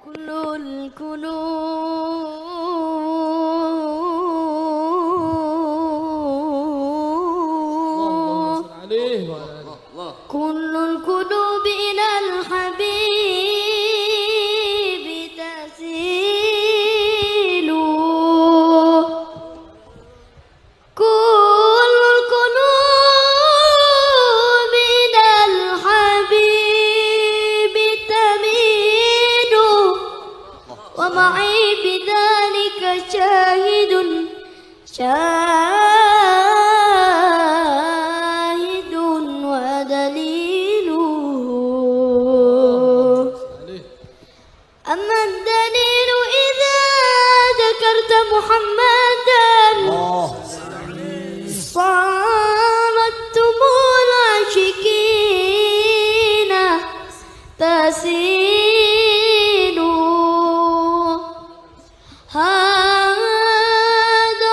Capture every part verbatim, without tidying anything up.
كل القلوب كل القلوب إلى الحبيب تسيل كل القلوب إلى الحبيب تميل ومعي بذلك شاهد شاهد ودليل أما الدليل إذا ذكرت محمدا صارت دموع العاشقين تسيل هذا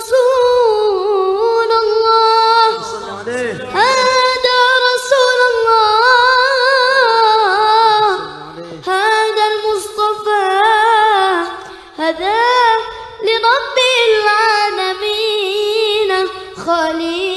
رسول الله هذا رسول الله هذا المصطفى هذا لرب العالمين خليل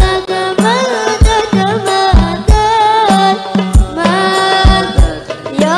يا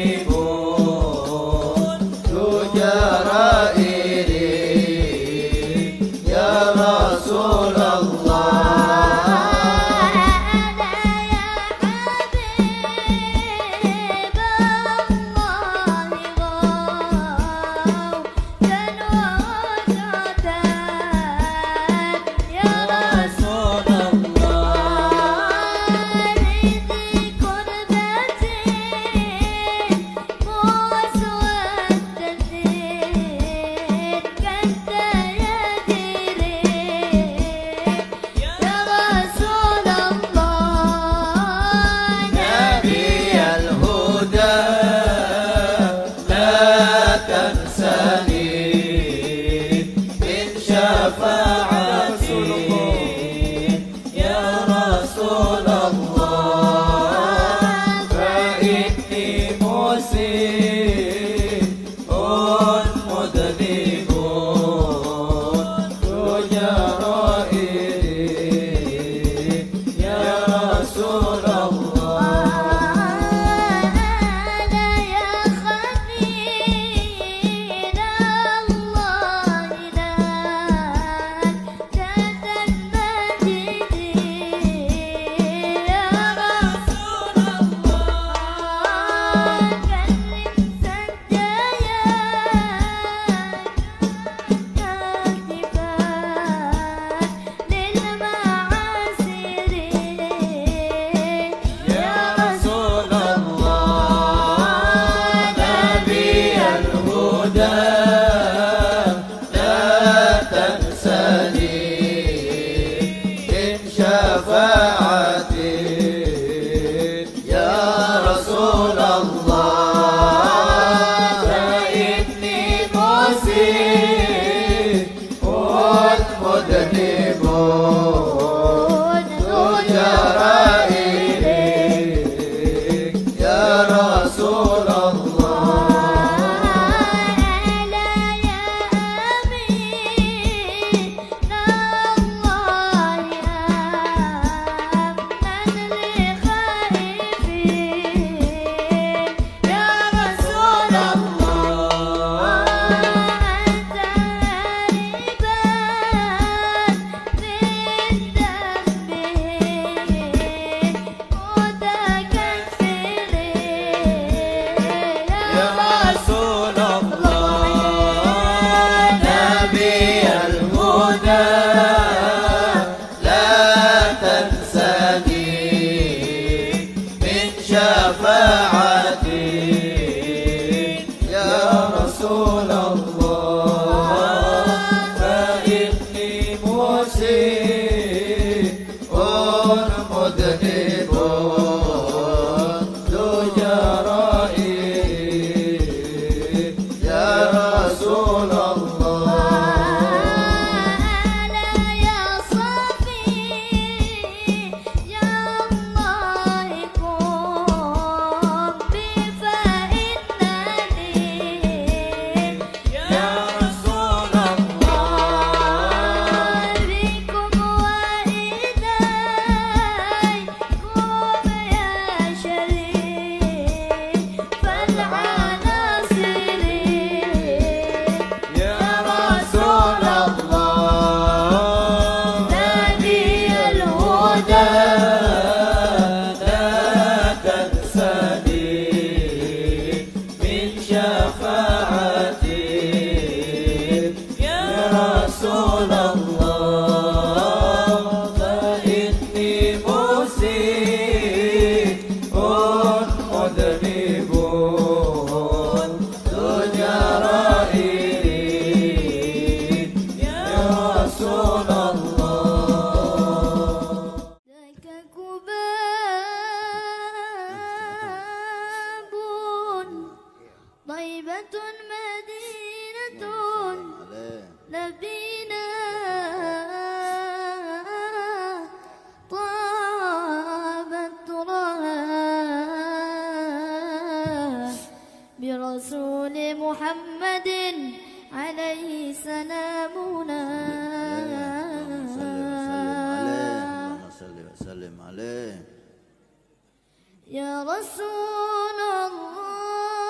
يا رسول الله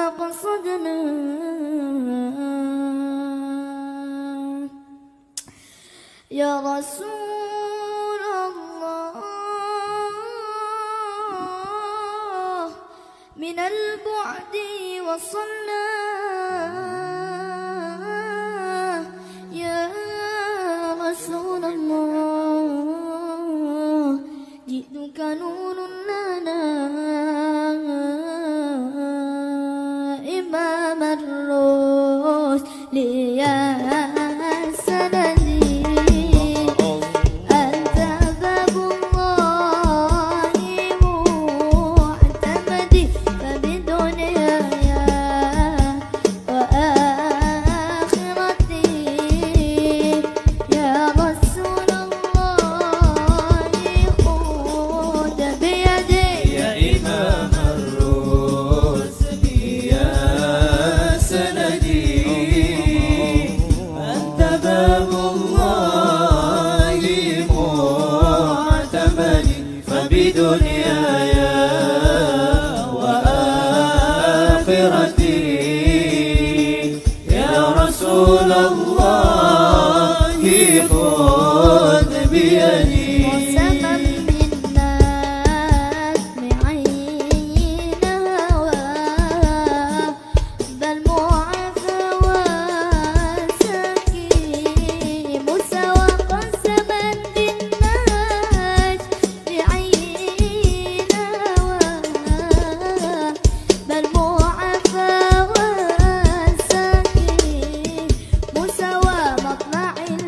قصدنا يا رسول الله من البعد وصلنا يا رسول الله جئتك نور لنا إمام الرسل يا سندي أنت باب الله معتمدي فبدنياي وآخرتي يا رسول الله خذ بيدي يا إمام الرسل يا سندي أنت باب الله معتمدي فبدنياي وآخرتي يا رسول الله خذ بيدي وسمم بالناس معين هوى بل معافى وسكين مساوى قسما بالناس بعين هوى بل معافى وسكين مساوى مطلع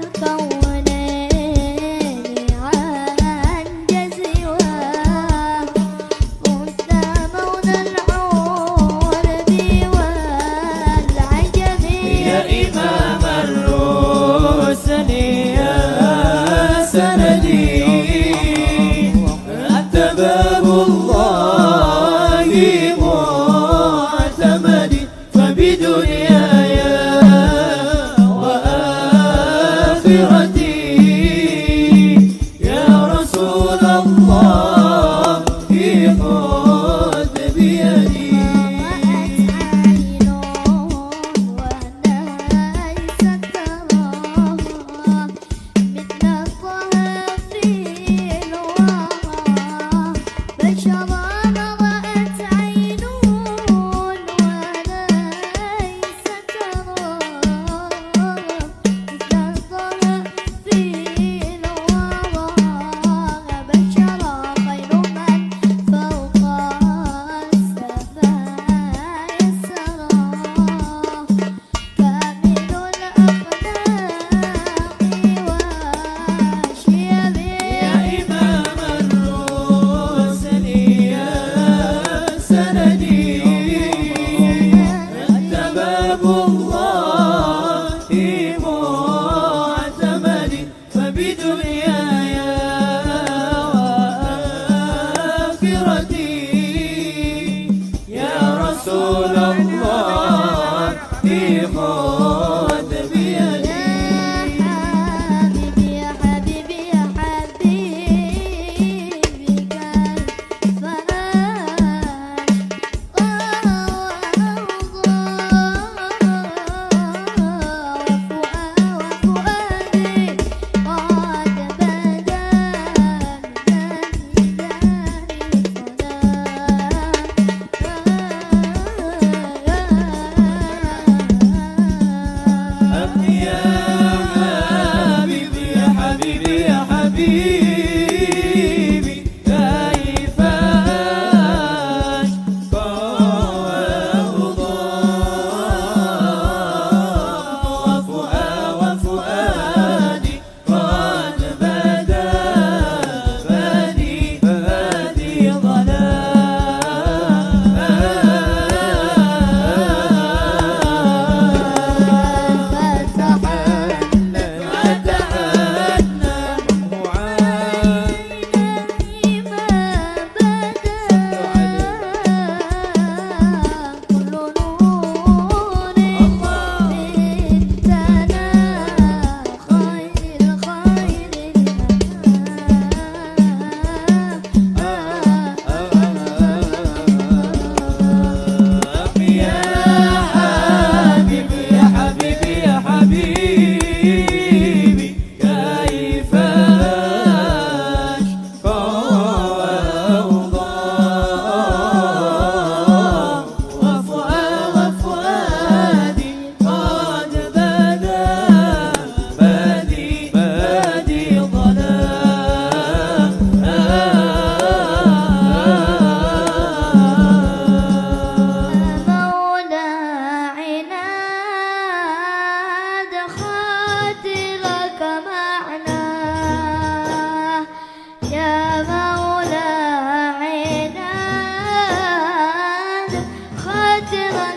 الكونين عن جزواه كنت مولى العرب والعجم يا إمام الرسل يا سندي أنت باب الله معتمدي فبدنياي وآخرتي يا رسول الله خذ بيدي رأت عين وليس تراه مثل الظهر في الورى بشرى خير من فوق السماء سرى كامل الأخلاق والشيم يا إمام الرسل يا سندي أنت باب الله معتمدي فبدنياي وآخرتي يا رسول الله خذ بيدي يا حبيبي يا حبيبي يا حبيبي كيف وفؤادي قد بدا من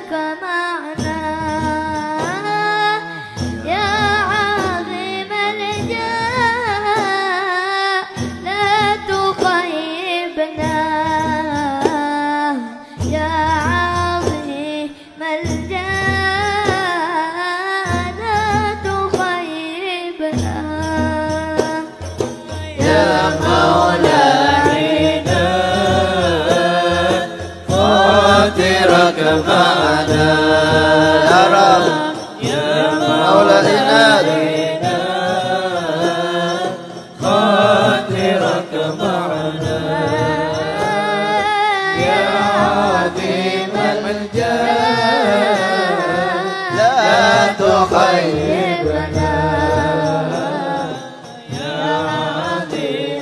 لك معنا يا عظيم الجاه لا تخيبنا يا عظيم الجاه لا تخيبنا يا مولانا خاطرك معنا يا رب يا مولانا خاطرك معنا يا عظيم الجاه لا تخيبنا يا عظيم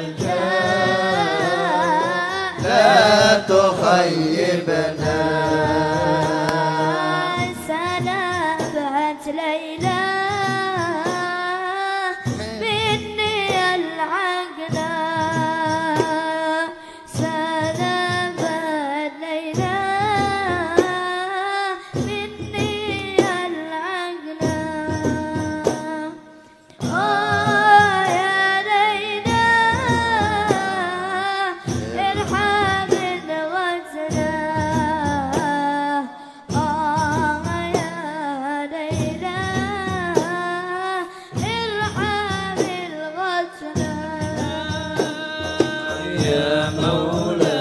الجاه لا تخيبنا سلامت ليلى مني العقلة سلامت ليلى مني العقلة آه يا ليلى ارحم الغزلة آه يا ليلى ارحم الغزلة يا مولى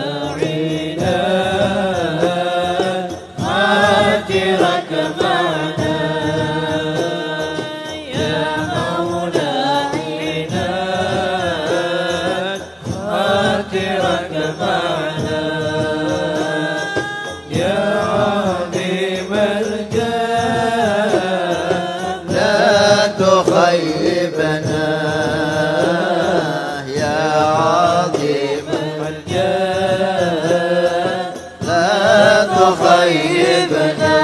عناد خاطرك معنا يا مولى عناد خاطرك معنا يا عظيم الجاه لا تخيبنا يا عظيم الجاه لا تخيبنا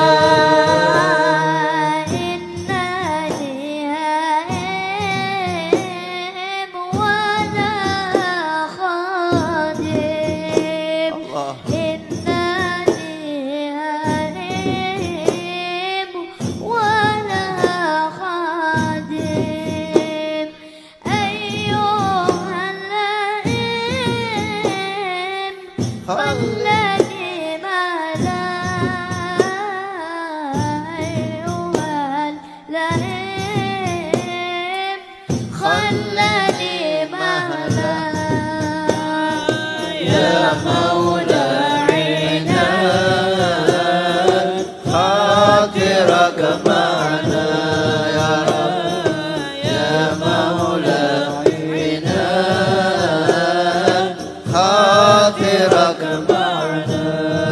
إنني هائم ولا خادم الله إنني هائم ولا خادم أيها اللئيم خلني مهلا أيها اللئيم خلني مهلا يا مولى عناد خاطرك معنا يا رب يا مولى عناد خاطرك معنا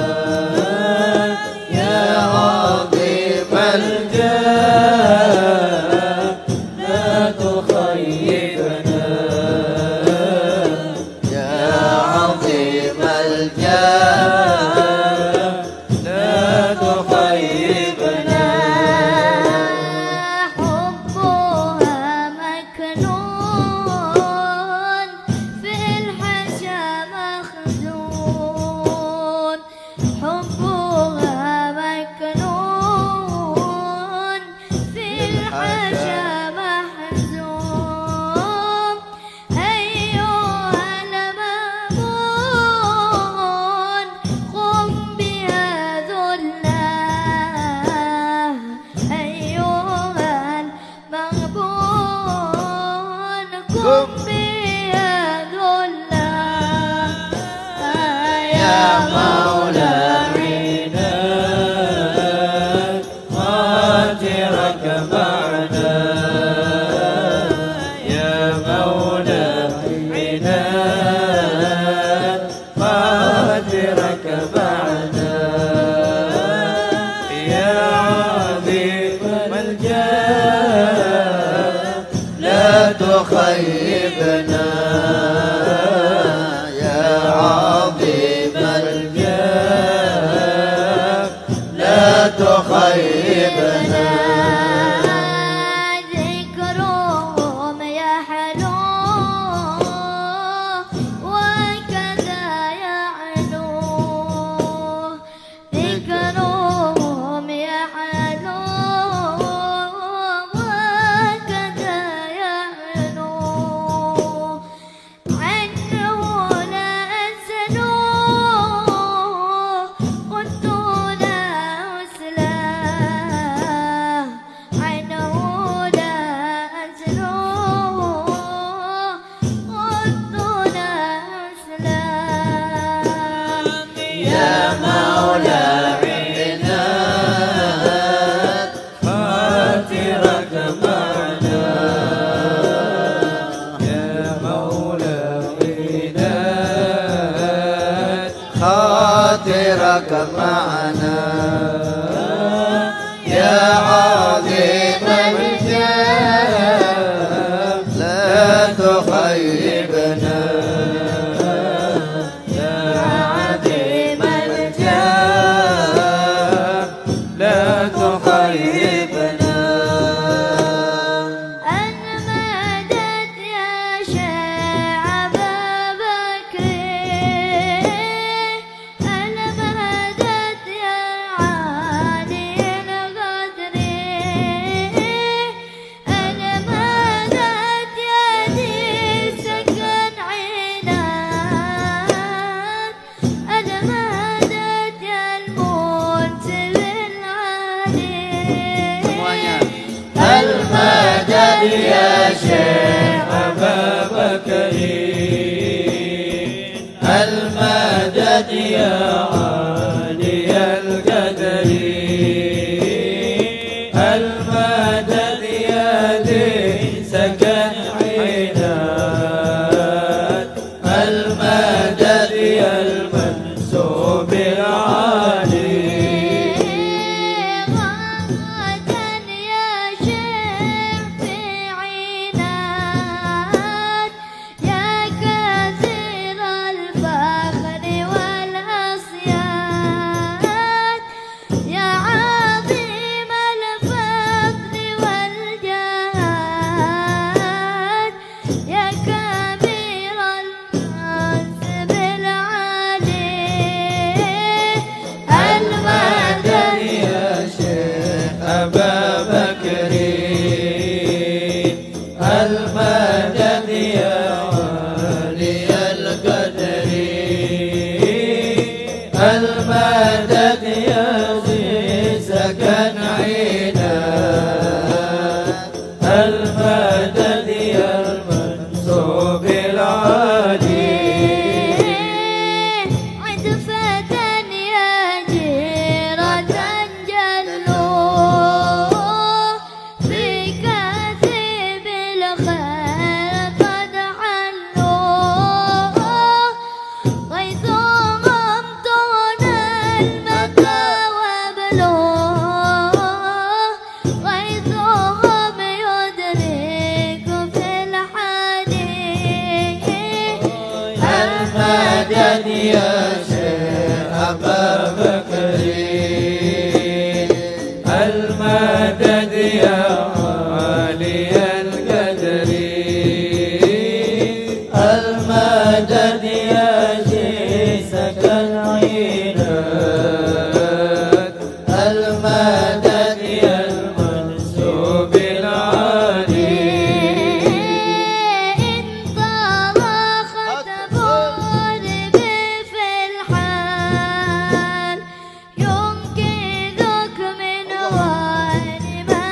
يا عظيم الجاه لا تخيبنا يا عظيم الجاه لا تخيبنا حبها مكنون في الحشا مخزون حبها مكنون في الحشا محزون أيها المأمون قم بها ذلا أيها المغبون قم بها ذلا يا مولى عناد خاطرك معنا يا مولى عناد خاطرك معنا يا عظيم الجاه لا تخيبنا يا عظيم الجاه لا تخيبنا ذكرهم يحلو وكذا يعلو ذكرهم لا تخيبنا. المدد يا شيخ أبا بكر، المدد يا عالي القدر، المدد يا ذي سكن عناد، المدد يا الموت بالعالي. المدد يا شيخ أبا بكر، المدد يا عالي القدر، المدد يا ذي سكن عناد، المدد يا المنسوب العالي. غدا يا شيخ في عناد، يا كثير الفخر والأصياد، يا عظيم الفضل والجهاد، يا كبير المنصب العالي. المدد يا شيخ أبا بكر، المدد يا عالي القدر، المدد يا ذي سكن عناد، المدد يا المنسوب العالي. عدفة يا جيرة جلوا، في كثيب الخير قد حلوا، غيثهم طول المدى وبلوه، غيثهم يدرك في الحديث. المدد يا شيخ أبا بكر، المدد يا عالي القدر، المدد يا ذي سكن عناد، المدد يا المنسوب العالي. إن طرقت بولبي في الحال، ينقذك من وين ما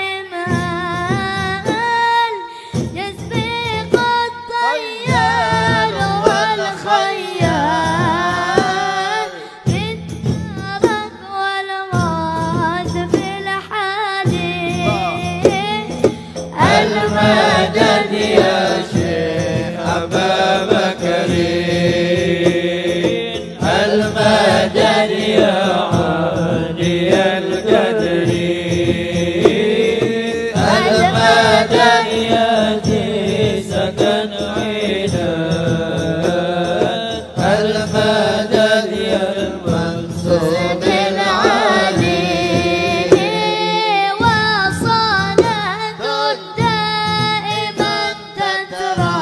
إمهال، يسبق الطيار والخيال، بالترك والموت في الحال. المدد يا شيخ أبا بكر، المدد يا عالي القدر، المدد يا ذي سكن عناد، المدد يا المنسوب العالي. وصلاة دائما تترى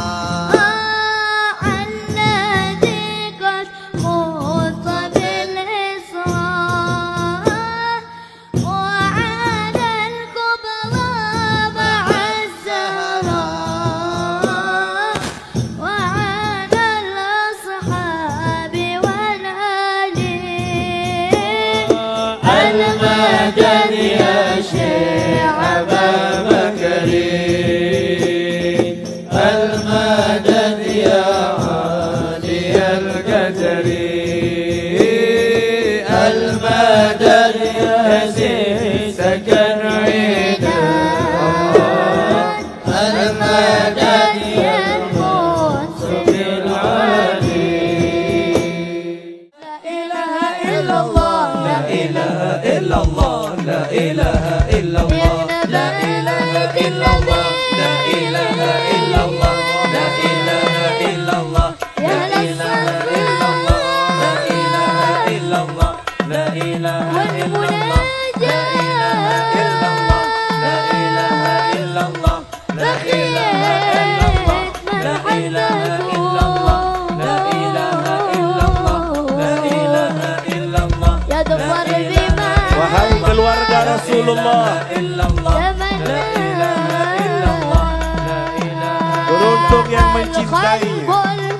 الذي قد خص بالإسراء، وعلى الكبرى مع الزهراء، وعلى الأصحاب والآل. المدد يا شيخ أبا بكر، المدد يا عالي القدر، المدد يا ذي سكن عناد، المدد يا المنصب العالي. لا إله إلا الله، لا إله إلا الله، لا إله إلا الله، لا إله إلا الله، لا إله إلا الله، لا إله إلا الله، لا إله إلا الله، لا إله إلا الله، لا إله إلا الله. Wahai keluarga Rasulullah, beruntung yang mencintainya.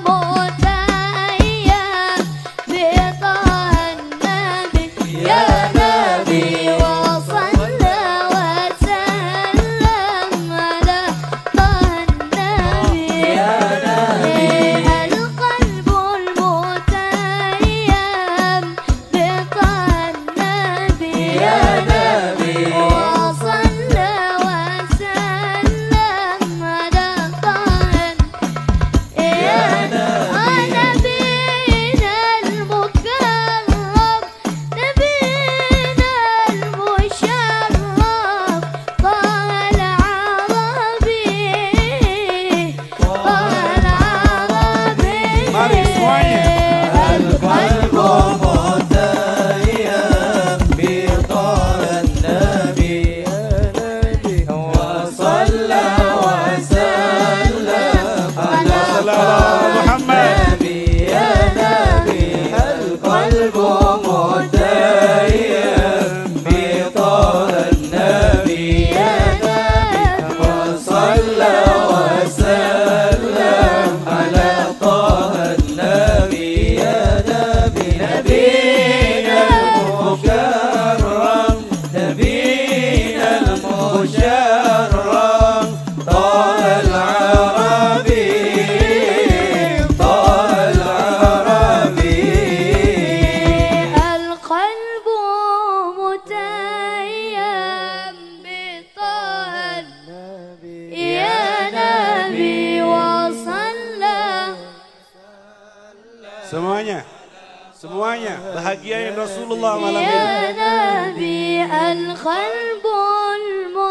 Semuanya, semuanya bahagiain Rasulullah malam ini. Ya Nabi al-qalbul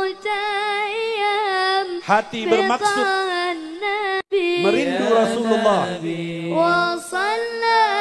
mutayyam, hati bermaksud merindu Rasulullah. Wa